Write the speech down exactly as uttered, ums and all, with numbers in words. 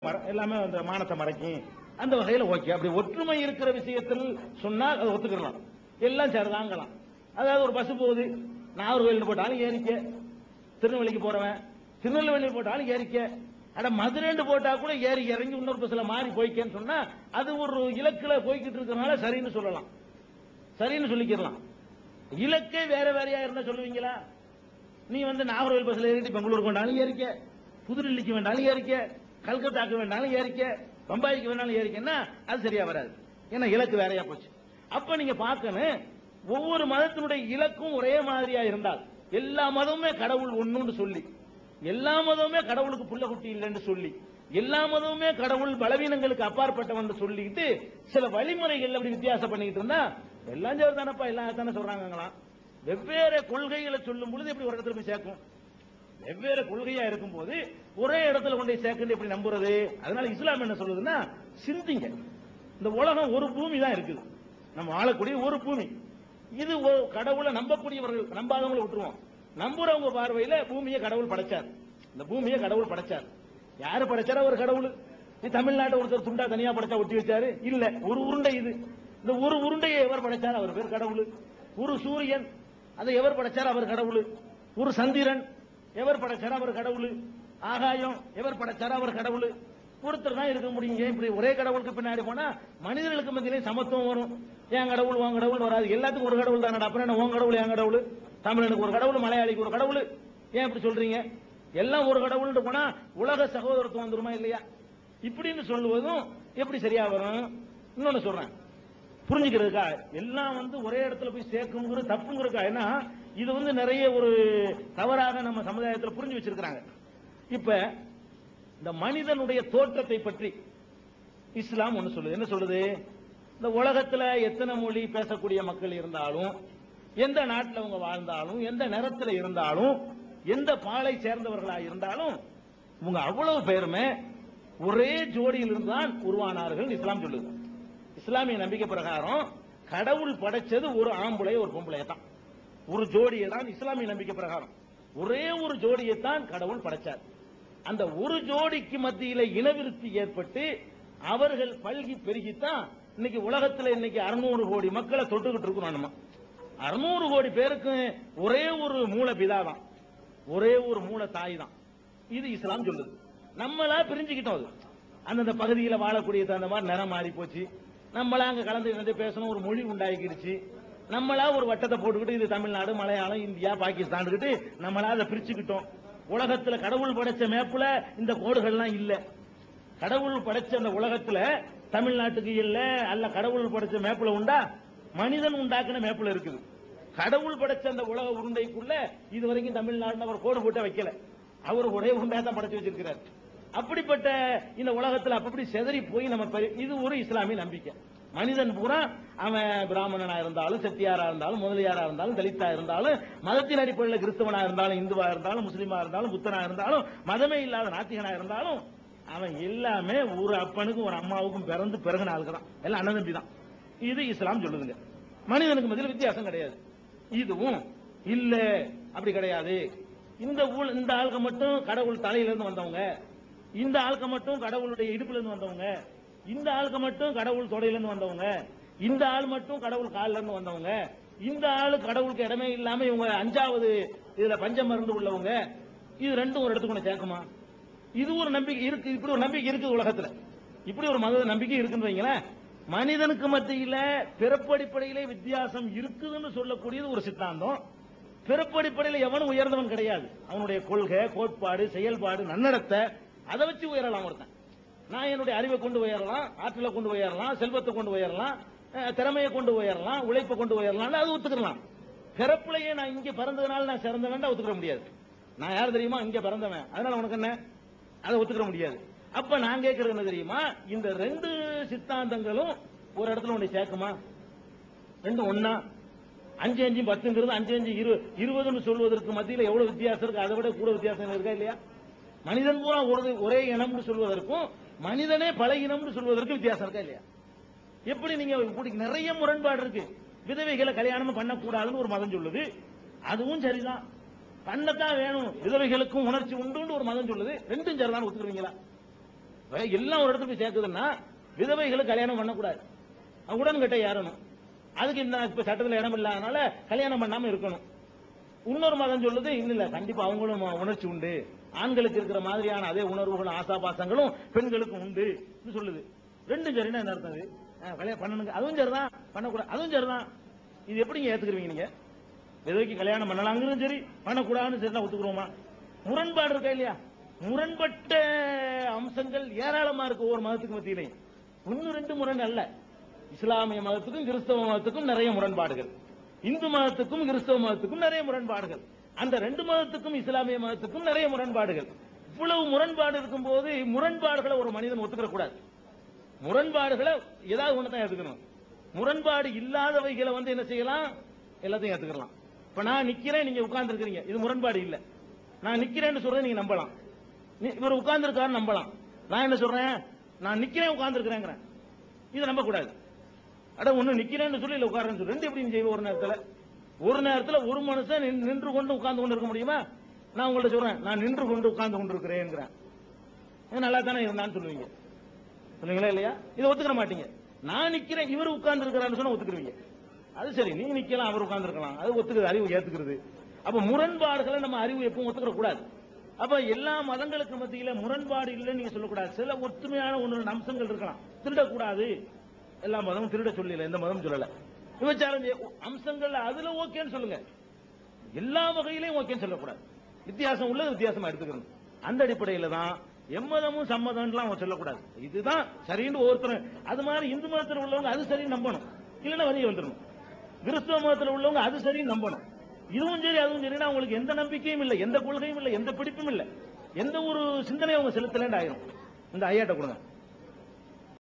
எல்லாமே அந்த மானத்தை மறைக்கும் அந்த வகையில் ஓகே. அப்படி ஒற்றுமை இருக்கிற விஷயத்தில் சொன்னால் அதை ஒத்துக்கலாம், எல்லாம் சரிதாங்கலாம். அதாவது ஒரு பஸ் போகுது, நாகர்கோவில் போட்டாலும் ஏறிக்க, திருநெல்வேலிக்கு போறவன் திருநெல்வேலி போட்டாலும் ஏறிக்க, அட மதுரைண்டு போட்டா கூட ஏறி இறங்கி இன்னொரு பஸ்ல மாறி போய்க்கன்னு சொன்னா அது ஒரு இலக்குல போய்கிட்டு இருக்கிறனால சரின்னு சொல்லலாம், சரின்னு சொல்லிக்கலாம். இலக்கே வேற வேறையா இருந்தா சொல்லுவீங்களா? நீ வந்து நாகர்கோவில் பஸ்ல ஏறிட்டு பெங்களூருக்கு வேண்டாலும் ஏறிக்க, புதுடில்லிக்கு வேண்டாலும் ஏறிக்க, கல்கத்தாக்கு வேண்டாலும் ஏறிக்க, பம்பாய்க்கு வேணாலும் ஏறிக்கன்னா அது சரியா வராது. ஏன்னா இலக்கு வேறையா போச்சு. அப்ப நீங்க பார்க்கணும், ஒவ்வொரு மதத்தினுடைய இலக்கும் ஒரே மாதிரியா இருந்தால், எல்லா மதமுமே கடவுள் ஒண்ணுன்னு சொல்லி, எல்லா மதமுமே கடவுளுக்கு புள்ள குட்டி இல்லைன்னு சொல்லி, எல்லா மதமுமே கடவுள் பலவீனங்களுக்கு அப்பாற்பட்டவன் சொல்லிட்டு சில வழிமுறைகள் அப்படி வித்தியாசம் பண்ணிக்கிட்டு இருந்தா எல்லாம் தானப்பா எல்லாம் தானே சொல்றாங்களாம். வெவ்வேறு கொள்கைகளை சொல்லும் பொழுது எப்படி ஒரு இடத்துல போய் சேர்க்கும்? வெவ்வேறு கொள்கையா இருக்கும் போது ஒரே இடத்துல கொண்டு சேர்க்கணும் எப்படி நம்புறது? அதனால இஸ்லாம் என்ன சொல்லுதுன்னா, சிந்திங்க. இந்த உலகம் ஒரு பூமி தான் இருக்குது, நம்ம வாழக்கூடிய ஒரு பூமி. இது கடவுளை நம்பக்கூடியவர்கள், நம்பாதவங்களை விட்டுருவோம். நம்புறவங்க பார்வையில பூமியை கடவுள் படைச்சார். இந்த பூமியை கடவுள் படைச்சார். யாரு படைச்சார்? அவர் கடவுள். தமிழ்நாட்டை ஒருத்தர் துண்டா தனியா படைச்சா ஒட்டி வச்சாரு? இல்ல, ஒரு உருண்டை இது. இந்த ஒரு உருண்டையை எவர் படைச்சார்? அவர் பேர் கடவுள். ஒரு சூரியன், அதை எவர் படைச்சார்? அவர் கடவுள். ஒரு சந்திரன் எவர் படைச்சார்? அவர் கடவுள். ஆகாயம் எவர் படைச்சார்? அவர் கடவுள். ஒருத்தர் தான் இருக்க முடியும். இப்படி ஒரே கடவுளுக்கு பின்னாடி போனா மனிதர்களுக்கு மத்தியிலே சமத்துவம் வரும். என் கடவுள் உன் கடவுள் வராது, எல்லாத்துக்கும் ஒரு கடவுள் தானடா. அப்புறம் என்ன உன் கடவுள் என் கடவுள்? தமிழனுக்கு ஒரு கடவுள், மலையாளிக்கு ஒரு கடவுள், ஏன் இப்படி சொல்றீங்க? எல்லாம் ஒரு கடவுள் போனா உலக சகோதரத்துவம் வந்துருமா இல்லையா? இப்படின்னு சொல்லுவதும் எப்படி சரியா வரும்? இன்னொன்னு சொல்றேன் புரிஞ்சுக்கிறதுக்கா, எல்லாம் வந்து ஒரே இடத்துல போய் சேர்க்குங்கிறது தப்புங்கிறதுக்கா. ஏன்னா இது வந்து நிறைய ஒரு தவறாக நம்ம சமுதாயத்தில் புரிஞ்சு வச்சிருக்கிறாங்க. இப்ப இந்த மனிதனுடைய தோற்றத்தை பற்றி இஸ்லாம் ஒன்னு சொல்லுது. என்ன சொல்லுது? இந்த உலகத்துல எத்தனை மொழி பேசக்கூடிய மக்கள் இருந்தாலும், எந்த நாட்டில் அவங்க வாழ்ந்தாலும், எந்த நிறத்தில் இருந்தாலும், எந்த பாலை சேர்ந்தவர்களா இருந்தாலும், இவங்க அவ்வளவு பேருமே ஒரே ஜோடியில் இருந்துதான் உருவானார்கள் இஸ்லாம் சொல்லுது. இஸ்லாமிய நம்பிக்கை பிரகாரம் கடவுள் படைச்சது ஒரு ஆம்பளை ஒரு பொம்பளை தான், ஒரு ஜோடியை தான். இஸ்லாமிய நம்பிக்கை பிரகாரம் ஒரே ஒரு ஜோடியை தான் கடவுள் படைச்சார். அந்த ஒரு ஜோடிக்கு மத்தியில இனவிருத்தி ஏற்பட்டு அவர்கள் பல்கி பெருகித்தான் இன்னைக்கு உலகத்தில் இன்னைக்கு அறுநூறு கோடி மக்களை தொட்டுக்கிட்டு இருக்கிறோம். நம்ம அறுநூறு கோடி பேருக்கு ஒரே ஒரு மூல பிதா தான், ஒரே ஒரு மூல தாய் தான். இது இஸ்லாம் சொல்லுது. நம்மளா பிரிஞ்சுக்கிட்டோம். அது அந்தந்த பகுதியில் வாழக்கூடிய அந்த மாதிரி நிறம் மாறி போச்சு. நம்மளா அங்க கலந்து பேசணும், ஒரு மொழி உண்டாக்கிடுச்சு. நம்மளா ஒரு வட்டத்தை போட்டுக்கிட்டு இது தமிழ்நாடு, மலையாளம், இந்தியா, பாகிஸ்தான் நம்மளா அதை பிரிச்சுக்கிட்டோம். உலகத்துல கடவுள் படைச்ச மேப்புல இந்த கோடுகள்லாம் இல்ல. கடவுள் படைச்ச அந்த உலகத்துல தமிழ்நாட்டுக்கு இல்ல, அல்ல கடவுள் படைச்ச மேப்புல உண்டா? மனிதன் உண்டாக்குன மேப்புல இருக்குது. கடவுள் படைச்ச அந்த உலக உருண்டைக்குள்ள இது வரைக்கும் தமிழ்நாடு அவர் கோடு போட்ட வைக்கல. அவர் ஒரே உருண்டையா தான் படைச்சு வச்சிருக்கிறார். அப்படிப்பட்ட இந்த உலகத்தில் அப்படி செதறி போய் நம்ம, இது ஒரு இஸ்லாமிய நம்பிக்கை. மனிதன் பூரா அவன் பிராமணனா இருந்தாலும், செட்டியாரா இருந்தாலும், முதலியாரா இருந்தாலும், தலித்தா இருந்தாலும், மதத்தின் அடிப்படையில் கிறிஸ்தவனா இருந்தாலும், இந்துவா இருந்தாலும், முஸ்லீமா இருந்தாலும், புத்தனா இருந்தாலும், மதமே இல்லாத நாத்திகனா இருந்தாலும், அவன் எல்லாமே ஒரு அப்பனுக்கும் ஒரு அம்மாவுக்கும் பிறந்து பிறகு ஆளுக்குதான், எல்லாம் அண்ணன் தம்பி தான். இது இஸ்லாம் சொல்லுதுங்க. மனிதனுக்கு மத்தியில் வித்தியாசம் கிடையாது. இதுவும் இல்ல, அப்படி கிடையாது. இந்த ஊழ் இந்த ஆளுக்கு மட்டும் கடவுள் தலையிலிருந்து வந்தவங்க, இந்த ஆளுக்கு மட்டும் கடவுளுடைய இடுப்புல இருந்து வந்தவங்க, இந்த ஆளுக்கு மட்டும் கடவுள் தொடையிலிருந்து வந்தவங்க, இந்த ஆள் மட்டும் கடவுள் காலில இருந்து வந்தவங்க, இந்த ஆளு கடவுளுக்கு இடமே இல்லாம இவங்க அஞ்சாவது இதுல பஞ்ச மருந்து உள்ளவங்க, இது ரெண்டும் ஒரு இடத்துக்கு சேர்க்குமா? இது ஒரு நம்பிக்கை இருக்கு. இப்படி ஒரு நம்பிக்கை இருக்குது உலகத்துல. இப்படி ஒரு மத நம்பிக்கை இருக்குன்னு வைங்களேன். மனிதனுக்கு மத்தியில பிறப்படிப்படையிலே வித்தியாசம் இருக்குதுன்னு சொல்லக்கூடியது ஒரு சித்தாந்தம். பிறப்படிப்படையில் எவனும் உயர்ந்தவன் கிடையாது. அவனுடைய கொள்கை, கோட்பாடு, செயல்பாடு, நன்னடத்தை, அதை வச்சு உயரலாம் ஒருத்தன். நான் என்னுடைய அறிவை கொண்டு உயரலாம், ஆற்றலை கொண்டு உயரலாம், செல்வத்தை கொண்டு உயரலாம், திறமையை கொண்டு உயரலாம், உழைப்பை கொண்டு உயரலாம், அது ஒத்துக்கலாம். பிறப்பிலேயே நான் இங்க பிறந்ததுனால நான் சிறந்தவன் ஒத்துக்கிற முடியாது. நான் யார் தெரியுமா? இங்க பிறந்தவன், அதனால உனக்கு என்ன? அதை ஒத்துக்கிற முடியாது. அப்ப நான் கேட்கறது என்ன தெரியுமா? இந்த ரெண்டு சித்தாந்தங்களும் ஒரு இடத்துல ஒண்ணு சேர்க்குமா? ரெண்டு ஒன்னா? அஞ்சு அஞ்சு பத்துங்கிறது அஞ்சு அஞ்சு இருபதுன்னு சொல்வதற்கு மத்தியில் எவ்வளவு வித்தியாசம் இருக்கு? அதை விட கூட வித்தியாசம் இருக்கா இல்லையா? மனிதன் பூரா ஒரு ஒரே இனம்னு சொல்வதற்கும் மனிதனே பல இனம்னு சொல்வதற்கு வித்தியாசம் இருக்கா இல்லையா? எப்படி நீங்க நிறைய முரண்பாடு இருக்கு. விதவைகளை கல்யாணம் பண்ணக்கூடாதுன்னு ஒரு மதம் சொல்லுது, அதுவும் சரிதான். பண்ணத்தான் வேணும், விதவைகளுக்கும் உணர்ச்சி உண்டு ஒரு மதம் சொல்லுது, ரெண்டும் சரிதான். ஒத்துக்குறீங்களா? எல்லாம் ஒரு இடத்துல போய் சேர்க்குதுன்னா விதவைகளுக்கு கல்யாணம் பண்ணக்கூடாது, உடன்கட்டை ஏறணும். அதுக்கு இந்த இப்ப சட்டத்தில் இடம் இல்லாதனால கல்யாணம் பண்ணாம இருக்கணும். இன்னொரு மதம் சொல்லுது இல்ல இல்ல கண்டிப்பா அவங்களும் உணர்ச்சி உண்டு, ஆண்களுக்கு இருக்கிற மாதிரியான அதே உணர்வுகளும் ஆசாபாசங்களும் பெண்களுக்கும் உண்டு சொல்லுது. ரெண்டும் சரின்னா என்ன அர்த்தம்? கல்யாணம் பண்ணணுங்க, அதுவும் சரிதான், பண்ணக்கூடாது அதுவும் சரிதான். இது எப்படிங்க ஏத்துக்கிறீங்க நீங்க? விதவைக்கு கல்யாணம் பண்ணலாங்கிறது சரி, பண்ணக்கூடாதுன்னு சரிதான் ஒத்துக்கிறோமா? முரண்பாடு இருக்கா இல்லையா? முரண்பட்ட அம்சங்கள் ஏராளமா இருக்கு ஒவ்வொரு மதத்துக்கு மத்தியிலே. ஒன்னு ரெண்டு முரண் அல்ல. இஸ்லாமிய மதத்துக்கும் கிறிஸ்தவ மதத்துக்கும் நிறைய முரண்பாடுகள், இந்து மதத்துக்கும் கிறிஸ்தவ மதத்துக்கும் நிறைய முரண்பாடுகள், அந்த ரெண்டு மதத்துக்கும் இஸ்லாமிய மதத்துக்கும் நிறைய முரண்பாடுகள். இவ்வளவு முரண்பாடு இருக்கும் போது முரண்பாடுகளை ஒரு மனிதன் ஒத்துக்கிற கூடாது. முரண்பாடுகளை ஏதாவது ஒண்ணு தான் ஏத்துக்கணும். முரண்பாடு இல்லாதவைகளை வந்து என்ன செய்யலாம்? எல்லாத்தையும் ஏத்துக்கலாம். இப்ப நான் நிக்கிறேன், நீங்க உட்கார்ந்து இருக்கிறீங்க, இது முரண்பாடு இல்ல. நான் நிக்கிறேன்னு சொல்றேன், நீங்க நம்பலாம். இவர் உட்கார்ந்து இருக்காரு நம்பலாம். நான் என்ன சொல்றேன்? நான் நிக்கிறேன் உட்கார்ந்து இருக்கிறேங்கிறேன், இதை நம்ப கூடாது. அட ஒண்ணு நிக்கிறேன்னு சொல்லி இல்ல உட்கார்றேன்னு சொல்லி ரெண்டு எப்படி செய்வோம்? ஒரு நேரத்துல ஒரு நேரத்துல ஒரு மனுஷன் நின்று கொண்டு உட்கார்ந்து கொண்டு இருக்க முடியுமா? நான் உங்கள்ட்ட சொல்றேன், நான் நின்று கொண்டு உட்கார்ந்து கொண்டு இருக்கிறேன், நல்லா தானே இருந்தான்னு சொல்லுவீங்க, சொல்லுங்களா இல்லையா? இதை ஒத்துக்கிற மாட்டீங்க. நான் நிக்கிறேன், இவர் உட்கார்ந்து இருக்கிறான்னு சொன்னா ஒத்துக்குருவீங்க. அது சரி, நீ நிக்கலாம், அவர் உட்கார்ந்து இருக்கலாம், அது ஒத்துக்குது, அறிவு ஏத்துக்கிறது. அப்ப முரண்பாடுகளை நம்ம அறிவு எப்பவும் ஒத்துக்கிற கூடாது. அப்ப எல்லா மதங்களுக்கு மத்தியில முரண்பாடு இல்லைன்னு நீங்க சொல்லக்கூடாது. சில ஒற்றுமையான ஒன்று அம்சங்கள் இருக்கலாம். திருடக்கூடாது, எல்லா மதமும் திருட சொல்லல, எந்த மதமும் சொல்லல. விபச்சாரம் அம்சங்கள் அதுல ஓகேன்னு சொல்லுங்க, எல்லா வகையிலையும் ஓகேன்னு சொல்லக்கூடாது. வித்தியாசம் உள்ளது வித்தியாசமா எடுத்துக்கணும். அந்த அடிப்படையில தான் எம்மதமும் சம்மதம்லாம் சொல்லக்கூடாது. இதுதான் சரின்னு ஒவ்வொருத்தரும். அது மாதிரி இந்து மதத்தில் உள்ளவங்க அது சரின்னு நம்பணும், இல்லைன்னா வெளியே வந்துடணும். கிறிஸ்தவ மதத்தில் உள்ளவங்க அது சரின்னு நம்பணும். இதுவும் சரி அதுவும் சரின்னா அவங்களுக்கு எந்த நம்பிக்கையும் இல்லை, எந்த கொள்கையும் இல்லை, எந்த பிடிப்பும் இல்லை, எந்த ஒரு சிந்தனையும் அவங்க செலுத்தலேன்னு ஆயிரும். இந்த ஐயாட்ட கொடுங்க.